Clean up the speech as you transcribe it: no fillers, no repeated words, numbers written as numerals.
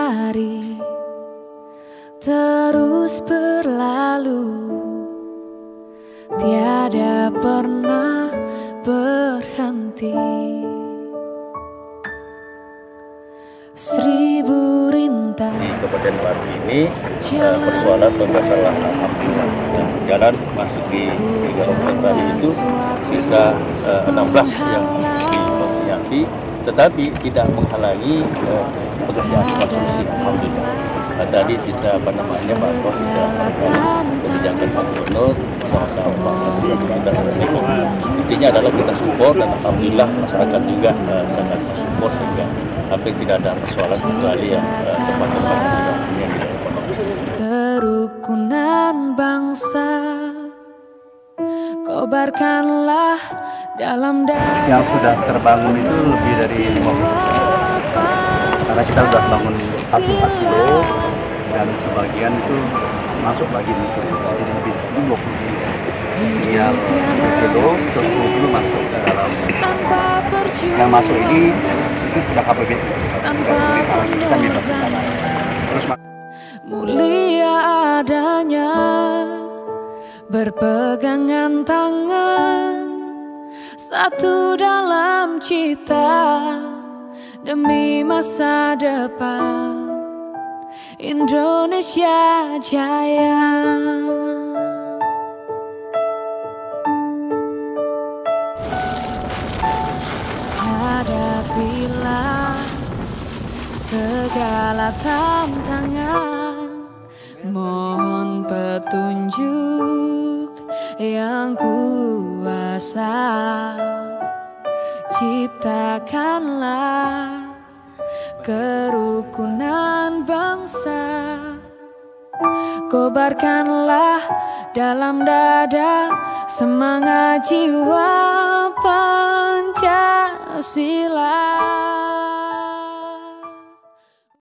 hari terus berlalu, tiada pernah berhenti. Seribu rintang di Kabupaten Pati ini persoalan pembebasan lahan alhamdulillah. Jalan masuk di 3 Kabupaten tadi itu sisa 16 yang divaksinasi, tetapi tidak menghalangi pekerjaan konstruksi alhamdulillah. Tadi sisa bantuan sisa kebijakan Pak Gubernur sama-sama Pak Menteri untuk kita selesaikan. Intinya adalah kita support dan alhamdulillah masyarakat juga sangat support sehingga hampir tidak ada persoalan kecuali yang termasuk yang tidak ekonomis. Kerukunan bangsa kobarkanlah dalam dada. Yang sudah terbangun itu lebih dari 50%. Karena kita sudah bangun 4 kilo dan sebagian itu masuk lagi di jadi lebih 20 kilo. Yang 10 kilo, 20 kilo masuk ke dalam. Yang masuk ini itu sudah KPB. Kita bebas di sana. Terus mulia adanya berpegangan tangan, satu dalam cita demi masa depan Indonesia Jaya. Hadapilah segala tantangan, mohon petunjuk yang kuasa, ciptakanlah kerukunan bangsa, kobarkanlah dalam dada semangat jiwa Pancasila.